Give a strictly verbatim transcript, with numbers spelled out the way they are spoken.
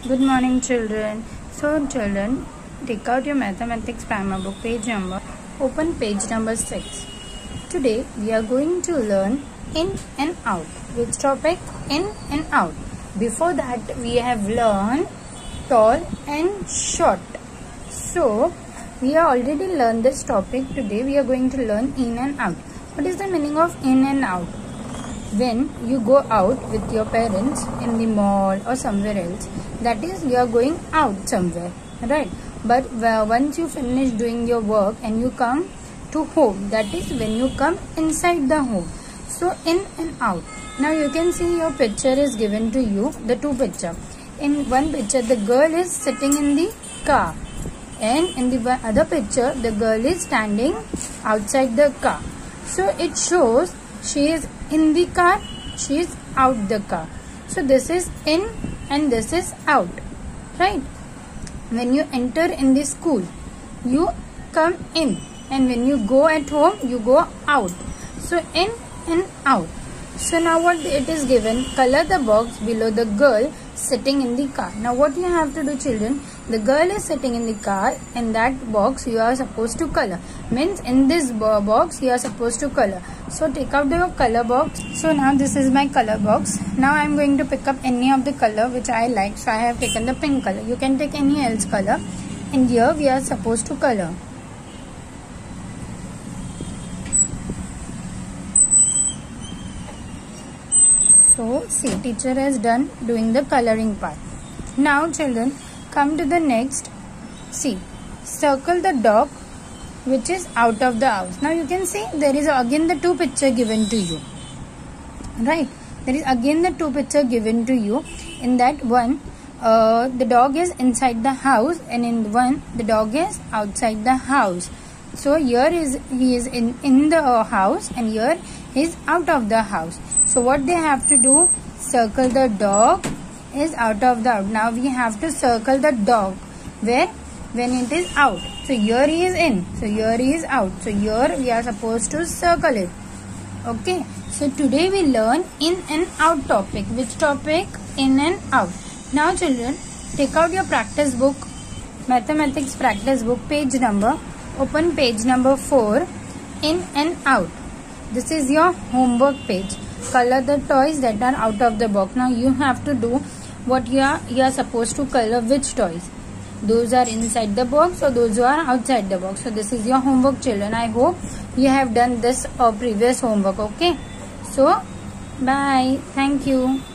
Good morning, children. So, children, take out your mathematics primer book, page number, open page number six. Today, we are going to learn in and out. Which topic? In and out. Before that, we have learned tall and short. So, we have already learned this topic. Today, we are going to learn in and out. What is the meaning of in and out? When you go out with your parents in the mall or somewhere else, that is, you are going out somewhere, right? But uh, once you finish doing your work and you come to home, that is when you come inside the home. So in and out. Now you can see your picture is given to you, the two picture. In one picture, the girl is sitting in the car, and in the other picture, the girl is standing outside the car. So it shows she is in the car, she is out the car. So this is in and this is out, right? When you enter in the school, you come in, and when you go at home, you go out. So in and out. So now what it is given, color the box below the girl sitting in the car. Now what you have to do, children, the girl is sitting in the car, and that box you are supposed to color. Means in this box you are supposed to color. So take out the color box. So now this is my color box. Now I am going to pick up any of the color which I like. So I have taken the pink color. You can take any else color. And here we are supposed to color. So see, teacher has done doing the coloring part. Now children, come to the next. See, circle the dog which is out of the house. Now you can see there is again the two picture given to you, right? There is again the two picture given to you. In that one, uh, the dog is inside the house, and in one the dog is outside the house. So here is he is in in the uh, house, and here he is out of the house. So what they have to do, circle the dog is out of the house. Now we have to circle the dog where when it is out. So here he is in, so here he is out. So here we are supposed to circle it. Okay, so today we learn in and out topic. Which topic? In and out. Now children, take out your practice book, mathematics practice book, page number, open page number four, in and out. This is your homework page. Color the toys that are out of the box. Now you have to do what you are, you are supposed to color which toys. Those are inside the box or those who are outside the box. So this is your homework, children. I hope you have done this or previous homework. Okay. So bye. Thank you.